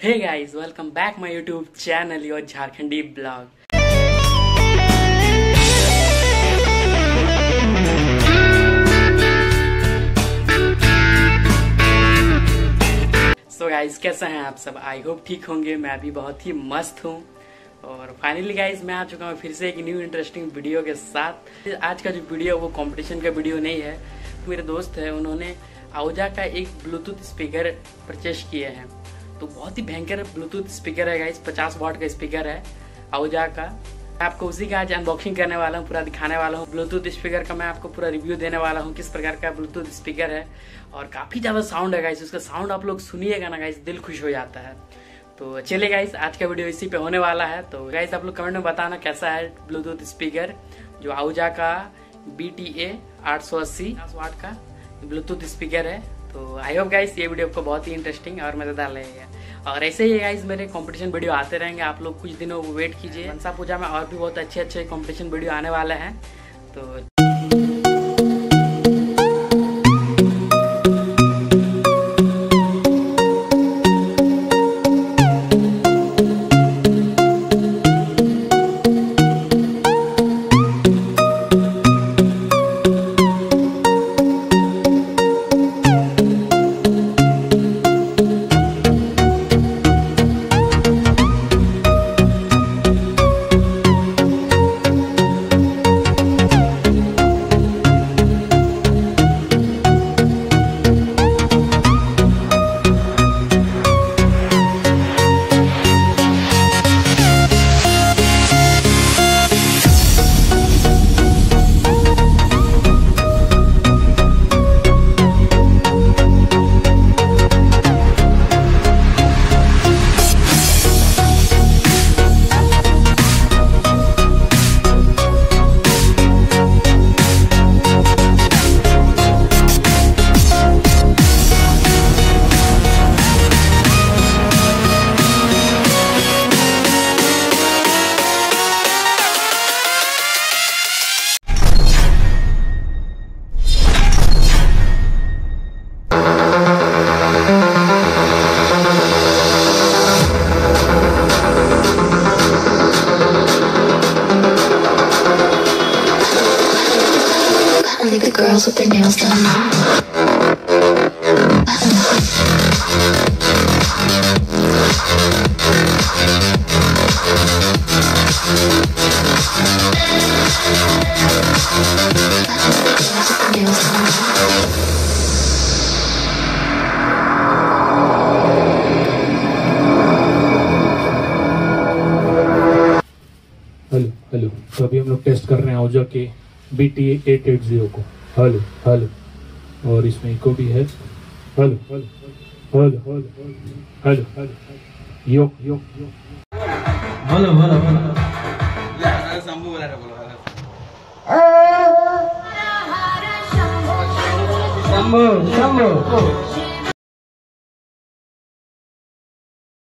Hey guys, welcome back my YouTube channel your Jharkhandi blog. So guys, कैसे हैं आप सब? आई होप ठीक होंगे। मैं भी बहुत ही मस्त हूँ। और फाइनली गाइस, मैं आ चुका हूँ फिर से एक न्यू इंटरेस्टिंग वीडियो के साथ। आज का जो वीडियो वो कंपटीशन का वीडियो नहीं है। मेरे दोस्त है, उन्होंने आहुजा का एक ब्लूटूथ स्पीकर परचेज किए हैं। तो बहुत ही भयंकर ब्लूटूथ स्पीकर है गाइस, 50 वाट का स्पीकर है आहुजा का। मैं आपको उसी का आज अनबॉक्सिंग करने वाला हूँ, पूरा दिखाने वाला हूँ। ब्लूटूथ स्पीकर का मैं आपको पूरा रिव्यू देने वाला हूँ, किस प्रकार का ब्लूटूथ स्पीकर है। और काफी ज्यादा साउंड है गाइस, उसका साउंड आप लोग सुनिएगा ना गाइस, दिल खुश हो जाता है। तो चलिए गाइस, आज का वीडियो इसी पे होने वाला है। तो गाइस आप लोग कमेंट में बताना कैसा है ब्लूटूथ स्पीकर, जो आहुजा का BTA 880 वाट का ब्लूटूथ स्पीकर है। तो आई होप गाइस ये वीडियो आपको बहुत ही इंटरेस्टिंग और मजेदार लगेगा। और ऐसे ही गाइस मेरे कंपटीशन वीडियो आते रहेंगे, आप लोग कुछ दिनों वेट कीजिए। मनसा पूजा में और भी बहुत अच्छे कंपटीशन वीडियो आने वाले हैं। तो the girls with their nails done. Hello. तो अभी हम लोग टेस्ट कर रहे हैं आहुजा के BTA 880 को। हेलो। और इसमें इको भी है। हेलो। यो। हेलो। शंभो।